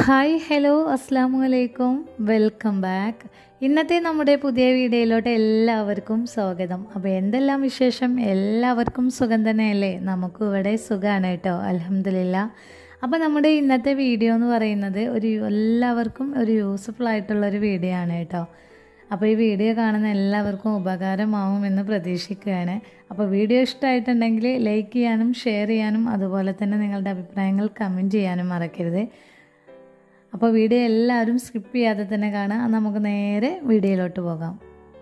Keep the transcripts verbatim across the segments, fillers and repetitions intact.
Hi hello അസ്സാമു അലൈക്കും welcome back. ഇന്നത്തെ നമ്മുടെ പുതിയ വീഡിയോയിലോട്ട് എല്ലാവർക്കും സ്വാഗതം. അപ്പോൾ എന്തെല്ലാം വിശേഷം? എല്ലാവർക്കും സുഖം തന്നെയല്ലേ? നമുക്കും ഇവിടെ സുഖമാണ് കേട്ടോ, അൽഹംദുലില്ലാ. അപ്പോൾ നമ്മുടെ ഇന്നത്തെ വീഡിയോ എന്ന് പറയുന്നത് ഒരു എല്ലാവർക്കും ഒരു യൂസ്ഫുൾ ആയിട്ടുള്ളൊരു വീഡിയോ ആണ് കേട്ടോ. അപ്പോൾ ഈ വീഡിയോ കാണുന്ന എല്ലാവർക്കും ഉപകാരമാവുമെന്ന് പ്രതീക്ഷിക്കുകയാണ്. അപ്പോൾ വീഡിയോ ഇഷ്ടമായിട്ടുണ്ടെങ്കിൽ ലൈക്ക് ചെയ്യാനും ഷെയർ ചെയ്യാനും അതുപോലെ തന്നെ നിങ്ങളുടെ അഭിപ്രായങ്ങൾ കമൻറ്റ് ചെയ്യാനും മറക്കരുത്. അപ്പോൾ വീഡിയോ എല്ലാവരും സ്കിപ്പ് ചെയ്യാതെ തന്നെ കാണാം. നമുക്ക് നേരെ വീഡിയോയിലോട്ട് പോകാം.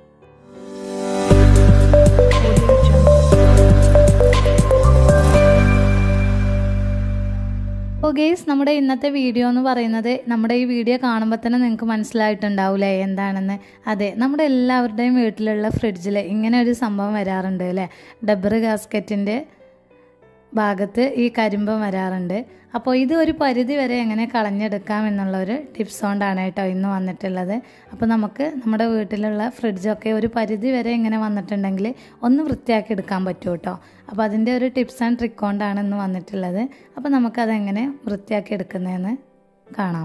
അപ്പോൾ ഗെയ്സ്, നമ്മുടെ ഇന്നത്തെ വീഡിയോ എന്ന് പറയുന്നത്, നമ്മുടെ ഈ വീഡിയോ കാണുമ്പോൾ തന്നെ നിങ്ങൾക്ക് മനസ്സിലായിട്ടുണ്ടാവില്ലേ എന്താണെന്ന്. അതെ, നമ്മുടെ എല്ലാവരുടെയും വീട്ടിലുള്ള ഫ്രിഡ്ജിൽ ഇങ്ങനെ ഒരു സംഭവം വരാറുണ്ട് അല്ലേ. ഡബ്ബർ ഗാസ്കറ്റിൻ്റെ ഭാഗത്ത് ഈ കരിമ്പം വരാറുണ്ട്. അപ്പോൾ ഇത് ഒരു പരിധി വരെ എങ്ങനെ കളഞ്ഞെടുക്കാം എന്നുള്ളൊരു ടിപ്സ് കൊണ്ടാണ് കേട്ടോ ഇന്ന് വന്നിട്ടുള്ളത്. അപ്പോൾ നമുക്ക് നമ്മുടെ വീട്ടിലുള്ള ഫ്രിഡ്ജൊക്കെ ഒരു പരിധി വരെ ഇങ്ങനെ വന്നിട്ടുണ്ടെങ്കിൽ ഒന്ന് വൃത്തിയാക്കി എടുക്കാൻ പറ്റും കേട്ടോ. അപ്പോൾ അതിൻ്റെ ഒരു ടിപ്സ് ആൻഡ് ട്രിക്ക് കൊണ്ടാണ് ഇന്ന് വന്നിട്ടുള്ളത്. അപ്പോൾ നമുക്കതെങ്ങനെ വൃത്തിയാക്കി എടുക്കുന്നതെന്ന് കാണാം.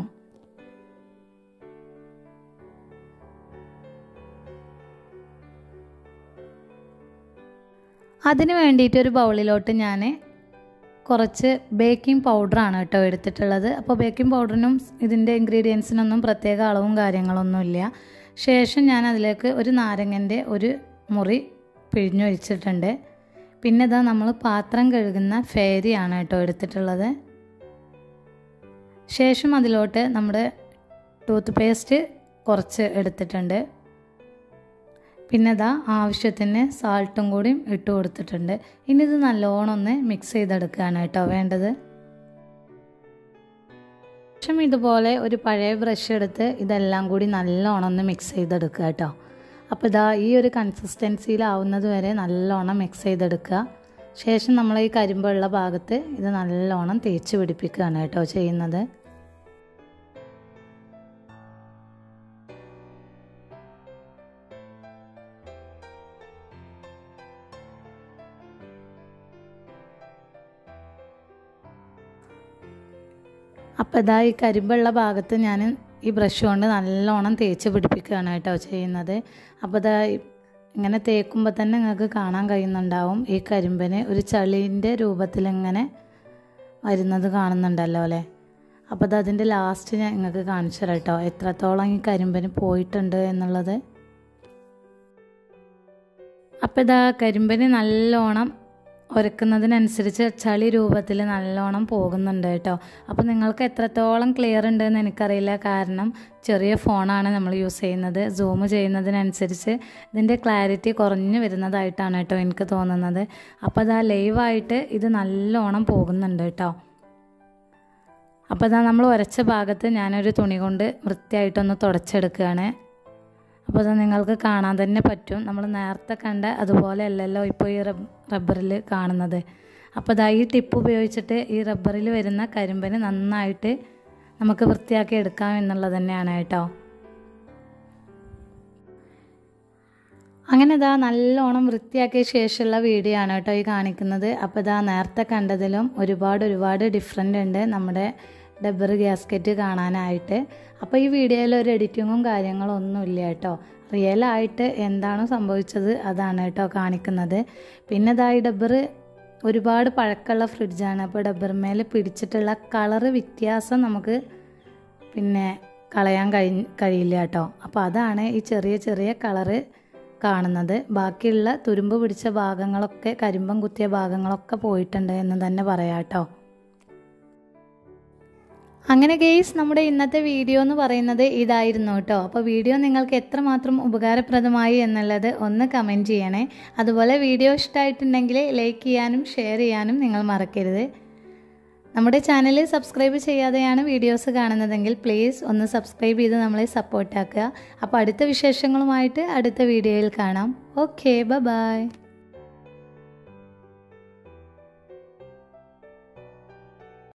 അതിന് വേണ്ടിയിട്ട് ഒരു ബൗളിലോട്ട് ഞാൻ കുറച്ച് ബേക്കിംഗ് പൗഡറാണ് കേട്ടോ എടുത്തിട്ടുള്ളത്. അപ്പോൾ ബേക്കിംഗ് പൗഡറിനും ഇതിൻ്റെ ഇൻഗ്രീഡിയൻസിനൊന്നും പ്രത്യേക അളവും കാര്യങ്ങളൊന്നുമില്ല. ശേഷം ഞാൻ അതിലേക്ക് ഒരു നാരങ്ങൻ്റെ ഒരു മുറി പിഴിഞ്ഞൊഴിച്ചിട്ടുണ്ട്. പിന്നെ ഇതാ നമ്മൾ പാത്രം കഴുകുന്ന ഫേരിയാണ് കേട്ടോ എടുത്തിട്ടുള്ളത്. ശേഷം അതിലോട്ട് നമ്മുടെ ടൂത്ത് പേസ്റ്റ് കുറച്ച് എടുത്തിട്ടുണ്ട്. പിന്നെ ഇതാ ആവശ്യത്തിന് സാൾട്ടും കൂടി ഇട്ട് കൊടുത്തിട്ടുണ്ട്. ഇനി ഇത് നല്ലോണം ഒന്ന് മിക്സ് ചെയ്തെടുക്കുകയാണ് കേട്ടോ വേണ്ടത്. ശേഷം ഇതുപോലെ ഒരു പഴയ ബ്രഷ് എടുത്ത് ഇതെല്ലാം കൂടി നല്ലോണം ഒന്ന് മിക്സ് ചെയ്തെടുക്കുക കേട്ടോ. അപ്പോൾ ഇതാ ഈ ഒരു കൺസിസ്റ്റൻസിയിലാവുന്നത് വരെ നല്ലോണം മിക്സ് ചെയ്തെടുക്കുക. ശേഷം നമ്മൾ ഈ കരിമ്പുള്ള ഭാഗത്ത് ഇത് നല്ലോണം തേച്ച് പിടിപ്പിക്കുകയാണ് കേട്ടോ ചെയ്യുന്നത്. അപ്പോൾ ഇതാ ഈ കരിമ്പുള്ള ഭാഗത്ത് ഞാൻ ഈ ബ്രഷ് കൊണ്ട് നല്ലോണം തേച്ച് പിടിപ്പിക്കുകയാണ് കേട്ടോ ചെയ്യുന്നത്. അപ്പോൾ ഇതാ ഇങ്ങനെ തേക്കുമ്പോൾ തന്നെ നിങ്ങൾക്ക് കാണാൻ കഴിയുന്നുണ്ടാവും ഈ കരിമ്പിന് ഒരു ചളീൻ്റെ രൂപത്തിലിങ്ങനെ വരുന്നത് കാണുന്നുണ്ടല്ലോ അല്ലേ. അപ്പോൾ ഇത് അതിൻ്റെ ലാസ്റ്റ് ഞാൻ നിങ്ങൾക്ക് കാണിച്ചു തരാം കേട്ടോ എത്രത്തോളം ഈ കരിമ്പിന് പോയിട്ടുണ്ട് എന്നുള്ളത്. അപ്പോൾ ഇതാ കരിമ്പിന് നല്ലോണം ഉരക്കുന്നതിനനുസരിച്ച് ചളി രൂപത്തിൽ നല്ലോണം പോകുന്നുണ്ട് കേട്ടോ. അപ്പോൾ നിങ്ങൾക്ക് എത്രത്തോളം ക്ലിയർ ഉണ്ടെന്ന് എനിക്കറിയില്ല, കാരണം ചെറിയ ഫോണാണ് നമ്മൾ യൂസ് ചെയ്യുന്നത്. സൂം ചെയ്യുന്നതിനനുസരിച്ച് ഇതിൻ്റെ ക്ലാരിറ്റി കുറഞ്ഞു വരുന്നതായിട്ടാണ് കേട്ടോ എനിക്ക് തോന്നുന്നത്. അപ്പോൾ അതാ ലൈവായിട്ട് ഇത് നല്ലോണം പോകുന്നുണ്ട് കേട്ടോ. അപ്പോൾ അതാ നമ്മൾ ഉരച്ച ഭാഗത്ത് ഞാനൊരു തുണി കൊണ്ട് വൃത്തിയായിട്ടൊന്ന് തുടച്ചെടുക്കുകയാണ്. അപ്പോൾ അത് നിങ്ങൾക്ക് കാണാൻ തന്നെ പറ്റും. നമ്മൾ നേരത്തെ കണ്ട അതുപോലെ അല്ലല്ലോ ഇപ്പോൾ ഈ റബ്ബറിൽ കാണുന്നത്. അപ്പോൾ ഇതാ ഈ ടിപ്പ് ഉപയോഗിച്ചിട്ട് ഈ റബ്ബറിൽ വരുന്ന കരിമ്പിന് നന്നായിട്ട് നമുക്ക് വൃത്തിയാക്കി എടുക്കാം എന്നുള്ളത് തന്നെയാണ് കേട്ടോ. അങ്ങനെ ഇതാ നല്ലോണം വൃത്തിയാക്കിയ ശേഷമുള്ള വീഡിയോ ആണ് കേട്ടോ ഈ കാണിക്കുന്നത്. അപ്പോൾ ഇതാ നേരത്തെ കണ്ടതിലും ഒരുപാട് ഒരുപാട് ഡിഫറെൻ്റ് ഉണ്ട് നമ്മുടെ ഡബ്ബർ ഗ്യാസ്കറ്റ് കാണാനായിട്ട്. അപ്പോൾ ഈ വീഡിയോയിൽ ഒരു എഡിറ്റിങ്ങും കാര്യങ്ങളും ഒന്നുമില്ല കേട്ടോ. റിയലായിട്ട് എന്താണ് സംഭവിച്ചത് അതാണ് കേട്ടോ കാണിക്കുന്നത്. പിന്നെ ഇതാ ഈ ഡബ്ബർ ഒരുപാട് പഴക്കമുള്ള ഫ്രിഡ്ജാണ്. അപ്പോൾ ഡബ്ബർമേൽ പിടിച്ചിട്ടുള്ള കളറ് വ്യത്യാസം നമുക്ക് പിന്നെ കളയാൻ കഴി കഴിയില്ല കേട്ടോ. അപ്പോൾ അതാണ് ഈ ചെറിയ ചെറിയ കളറ് കാണുന്നത്. ബാക്കിയുള്ള തുരുമ്പ് പിടിച്ച ഭാഗങ്ങളൊക്കെ കരിമ്പം കുത്തിയ ഭാഗങ്ങളൊക്കെ പോയിട്ടുണ്ട് എന്ന് തന്നെ പറയാം കേട്ടോ. അങ്ങനെ ഗെയ്സ്, നമ്മുടെ ഇന്നത്തെ വീഡിയോ എന്ന് പറയുന്നത് ഇതായിരുന്നു കേട്ടോ. അപ്പോൾ വീഡിയോ നിങ്ങൾക്ക് എത്രമാത്രം ഉപകാരപ്രദമായി എന്നുള്ളത് ഒന്ന് കമൻറ്റ് ചെയ്യണേ. അതുപോലെ വീഡിയോ ഇഷ്ടമായിട്ടുണ്ടെങ്കിൽ ലൈക്ക് ചെയ്യാനും ഷെയർ ചെയ്യാനും നിങ്ങൾ മറക്കരുത്. നമ്മുടെ ചാനൽ സബ്സ്ക്രൈബ് ചെയ്യാതെയാണ് വീഡിയോസ് കാണുന്നതെങ്കിൽ പ്ലീസ് ഒന്ന് സബ്സ്ക്രൈബ് ചെയ്ത് നമ്മളെ സപ്പോർട്ടാക്കുക. അപ്പോൾ അടുത്ത വിശേഷങ്ങളുമായിട്ട് അടുത്ത വീഡിയോയിൽ കാണാം. Okay, bye by.